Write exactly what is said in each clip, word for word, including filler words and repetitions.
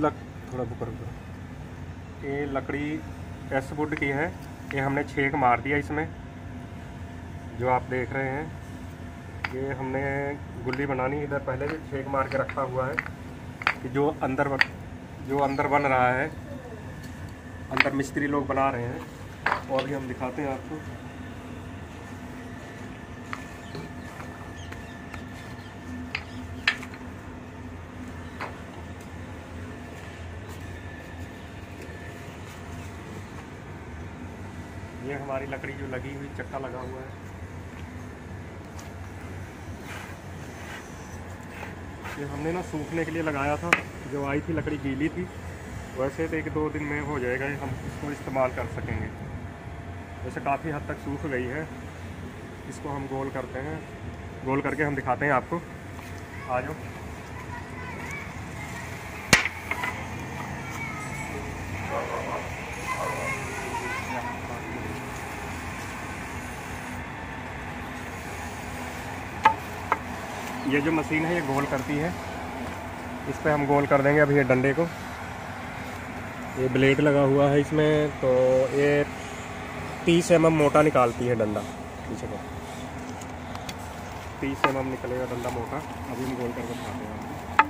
Luck थोड़ा Booker Booker ये लकड़ी एस वुड की है। ये हमने छेक मार दिया इसमें, जो आप देख रहे हैं। ये हमने गुल्ली बनानी, इधर पहले भी छेक मार के रखा हुआ है कि जो अंदर जो अंदर बन रहा है, अंदर मिस्त्री लोग बना रहे हैं। और भी हम दिखाते हैं आपको। ये हमारी लकड़ी जो लगी हुई, चक्का लगा हुआ है। ये हमने ना सूखने के लिए लगाया था, जो आई थी लकड़ी गीली थी। वैसे तो एक दो दिन में हो जाएगा, हम इसको इस्तेमाल कर सकेंगे। वैसे काफ़ी हद तक सूख गई है। इसको हम गोल करते हैं, गोल करके हम दिखाते हैं आपको। आ जाओ। ये जो मशीन है ये गोल करती है। इस पे हम गोल कर देंगे अभी ये डंडे को। ये ब्लेड लगा हुआ है इसमें, तो ये तीस एम एम मोटा निकालती है डंडा। पीछे को तीस एम एम निकलेगा डंडा मोटा। अभी हम गोल करके दिखाते हैं।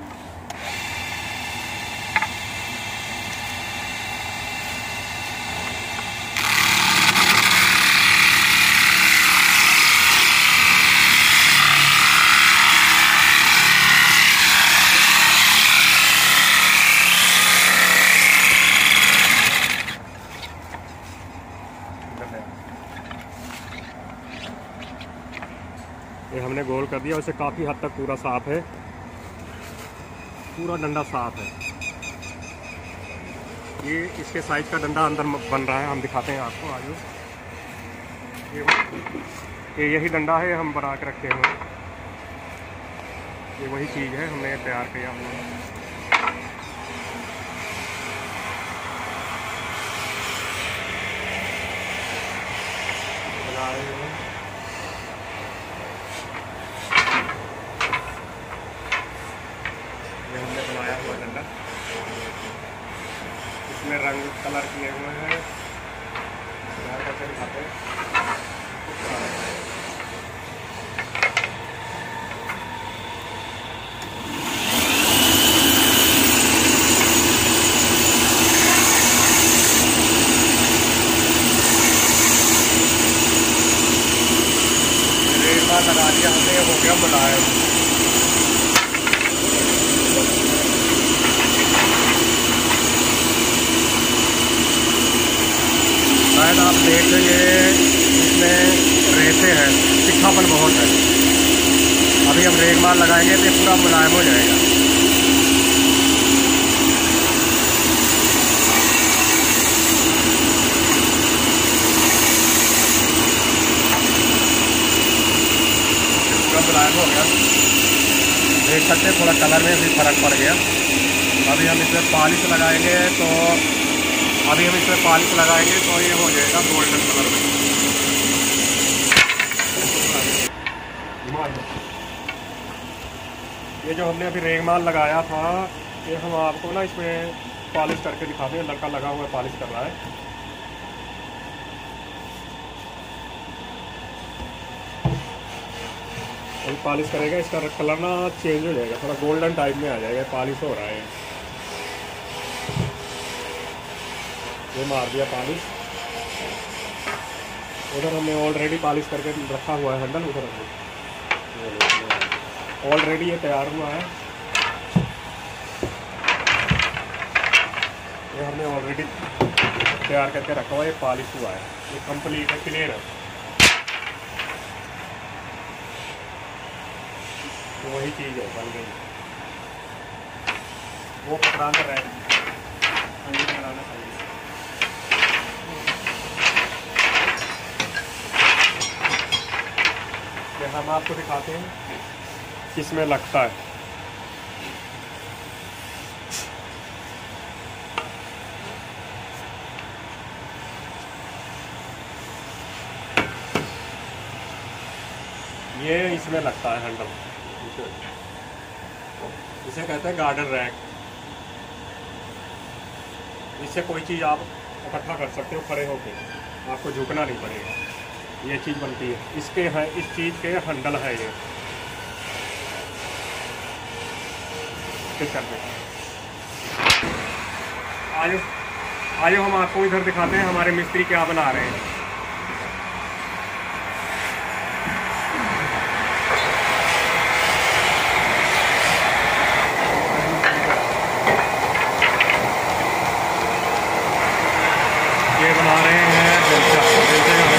ये हमने गोल कर दिया। वैसे काफ़ी हद तक पूरा साफ़ है, पूरा डंडा साफ़ है। ये इसके साइज का डंडा अंदर बन रहा है, हम दिखाते हैं आपको। आज ये ये यही डंडा है, हम बना के रखे हुए। ये वही चीज़ है, हमने तैयार किया हमने। बना रहे हैं हमने बनाया हुआ डंडा। इसमें रंग कलर किए हुए हैं। करके दिखाते हैं। रेत लगा दिया हमने, हो गया बनाया। शायद आप देख लीजिए, इसमें रेते हैं, तीखापन बहुत है। अभी हम रेग मार लगाएंगे तो पूरा मुलायम हो जाएगा। पूरा मुलायम हो गया, देख सकते हैं। थोड़ा कलर में भी फ़र्क पड़ गया। अभी हम इसमें पॉलिश लगाएंगे तो अभी हम इसमें पॉलिश लगाएंगे तो ये हो जाएगा गोल्डन कलर में। ये जो हमने अभी रेगमाल लगाया था, ये हम आपको ना इसमें पॉलिश करके दिखाते हैं। लड़का लगा हुआ है, पॉलिश कर रहा है। अभी पॉलिश करेगा, इसका कलर ना चेंज हो जाएगा, थोड़ा गोल्डन टाइप में आ जाएगा। पॉलिश हो रहा है, ये मार दिया पॉलिश। उधर हमने ऑलरेडी पॉलिश करके रखा हुआ है हैंडल। उधर ऑलरेडी ये तैयार हुआ है। ये हमने ऑलरेडी तैयार करके रखा हुआ है, ये पॉलिश हुआ है, ये कंप्लीट है, क्लियर है। तो वही चीज़ है, बन गई। वो पकड़ाना रहेगा, ठंडी कराना चाहिए। हम आपको दिखाते हैं किसमें लगता है। ये इसमें लगता है हैंडल, इसे कहते हैं गार्डन रैक। इससे कोई चीज़ आप इकट्ठा कर सकते हो खड़े होके, आपको झुकना नहीं पड़ेगा। ये चीज़ बनती है, इसके है इस चीज़ के हैंडल है ये। कर दे आयो आयो हम आपको इधर दिखाते हैं हमारे मिस्त्री क्या बना रहे हैं। ये बना रहे हैं बेलचा, बेलचे का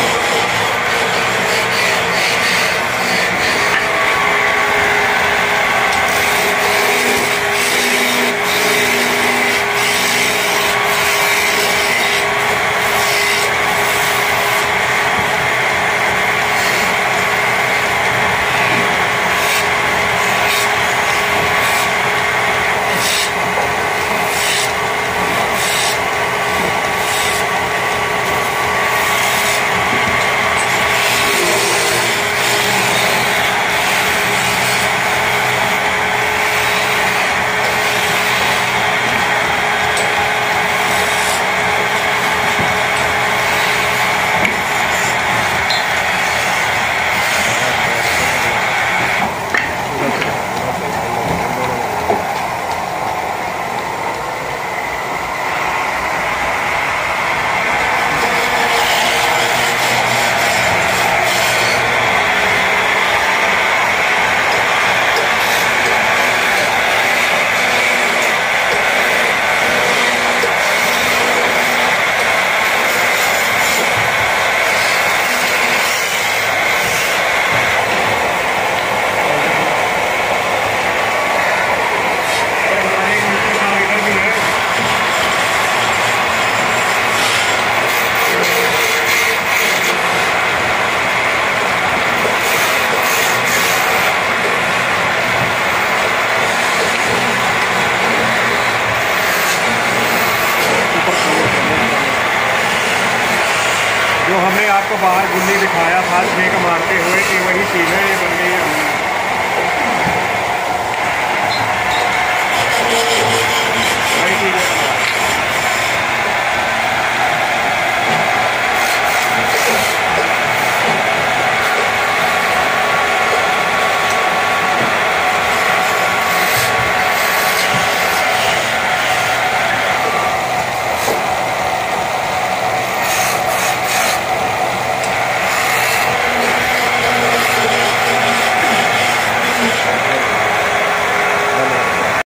जो हमने आपको बाहर गुल्ली दिखाया था छेक मारते हुए कि वही चीज़ है ये बन गई।